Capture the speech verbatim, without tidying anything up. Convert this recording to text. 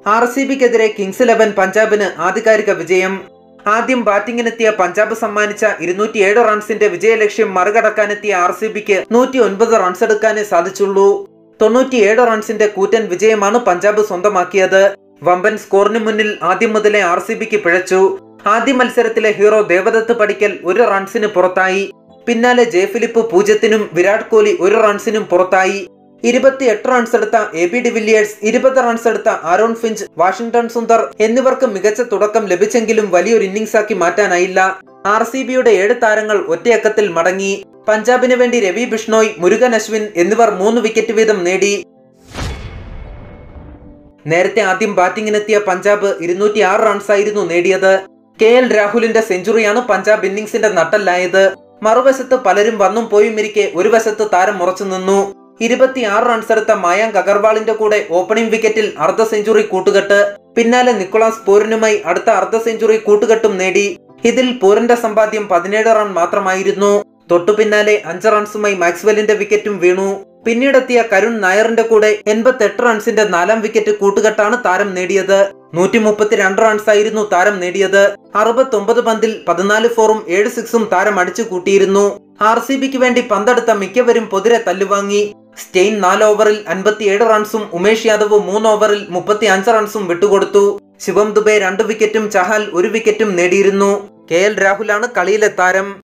R C ബിക്കെതിരെ Kings Eleven പഞ്ചാബിന് ആധികാരിക വിജയം. ആദ്യം ബാറ്റിംഗിനെത്തിയ പഞ്ചാബ് സമ്മാനിച്ച ഇരുന്നൂറ്റിയേഴ് റൺസിന്റെ വിജയലക്ഷ്യം മറികടക്കാനെത്തിയ ആർ സി ബിക്ക് നൂറ്റി ഒൻപത് റൺസ് എടുക്കാനേ സാധിച്ചുള്ളൂ. തൊണ്ണൂറ്റിയേഴ് റൺസിന്റെ കൂറ്റൻ വിജയമാണ് പഞ്ചാബ് സ്വന്തമാക്കിയത്. വമ്പൻ സ്കോറിന് മുന്നിൽ ആദ്യം മുതലേ ആർ സി ബിക്ക് പിഴച്ചു. ആദ്യ മത്സരത്തിലെ ഹീറോ ദേവദത്ത് പടിക്കൽ ഒരു റൺസിന് പുറത്തായി. പിന്നാലെ ജെ ഫിലിപ്പ് പൂജ്യത്തിനും വിരാട് കോഹ്ലി ഒരു റൺസിനും പുറത്തായി. ഇരുപത്തിയെട്ട് റൺസ് എടുത്ത എ ബി ഡിവില്ലിയേഴ്സ്, ഇരുപത് റൺസ് എടുത്ത ആരോൺ ഫിഞ്ച്, വാഷിംഗ്ടൺ സുന്ദർ എന്നിവർക്ക് മികച്ച തുടക്കം ലഭിച്ചെങ്കിലും വലിയൊരു ഇന്നിംഗ്സ് ആക്കി മാറ്റാനായില്ല. ആർ സി ബിയുടെ ഏഴ് താരങ്ങൾ ഒറ്റയക്കത്തിൽ മടങ്ങി. പഞ്ചാബിന് വേണ്ടി രവി ബിഷ്ണോയ്, മുരുകൻ അശ്വിൻ എന്നിവർ മൂന്ന് വിക്കറ്റ് വീതം നേടി. നേരത്തെ ആദ്യം ബാറ്റിംഗിനെത്തിയ പഞ്ചാബ് ഇരുന്നൂറ്റി ആറ് റൺസായിരുന്നു നേടിയത്. കെ എൽ രാഹുലിന്റെ സെഞ്ചുറിയാണ് പഞ്ചാബ് ഇന്നിംഗ്സിന്റെ നട്ടല്ലായത്. മറുവശത്ത് പലരും വന്നും പോയുമിരിക്കെ ഒരു വശത്ത് താരം ഉറച്ചു നിന്നു. ഇരുപത്തിയാറ് റൺസ് എടുത്ത മയാങ്ക് അഗർവാളിന്റെ കൂടെ ഓപ്പണിംഗ് വിക്കറ്റിൽ അർദ്ധ സെഞ്ചുറി കൂട്ടുകെട്ട്. പിന്നാലെ നിക്കോളാസ് പൂരനുമായി അടുത്ത അർദ്ധ സെഞ്ചുറി കൂട്ടുകെട്ടും നേടി. ഇതിൽ പൂരന്റെ സമ്പാദ്യം പതിനേഴ് റൺ മാത്രമായിരുന്നു. തൊട്ടു പിന്നാലെ അഞ്ച് റൺസുമായി മാക്സ്വെല്ലിന്റെ വിക്കറ്റും വീണു. പിന്നീടെത്തിയ കരുൺ നായറിന്റെ കൂടെ എൺപത്തെട്ട് റൺസിന്റെ നാലാം വിക്കറ്റ് കൂട്ടുകെട്ടാണ് താരം നേടിയത്. നൂറ്റി മുപ്പത്തിരണ്ട് റൺസായിരുന്നു താരം നേടിയത്. അറുപത്തി ഒമ്പത് പന്തിൽ പതിനാല് ഫോറും ഏഴ് സിക്സും താരം അടിച്ചു കൂട്ടിയിരുന്നു. ആർ സി ബിക്ക് വേണ്ടി പന്തെടുത്ത മിക്കവരും പൊതിരെ തല്ലുവാങ്ങി. സ്റ്റെയിൻ നാല് ഓവറിൽ അൻപത്തിയേഴ് റൺസും ഉമേഷ് യാദവ് മൂന്ന് ഓവറിൽ മുപ്പത്തി അഞ്ച് റൺസും വിട്ടുകൊടുത്തു. ശിവം ദുബെ രണ്ട് വിക്കറ്റും ചഹാൽ ഒരു വിക്കറ്റും നേടിയിരുന്നു. കെ എൽ രാഹുലാണ് കളിയിലെ താരം.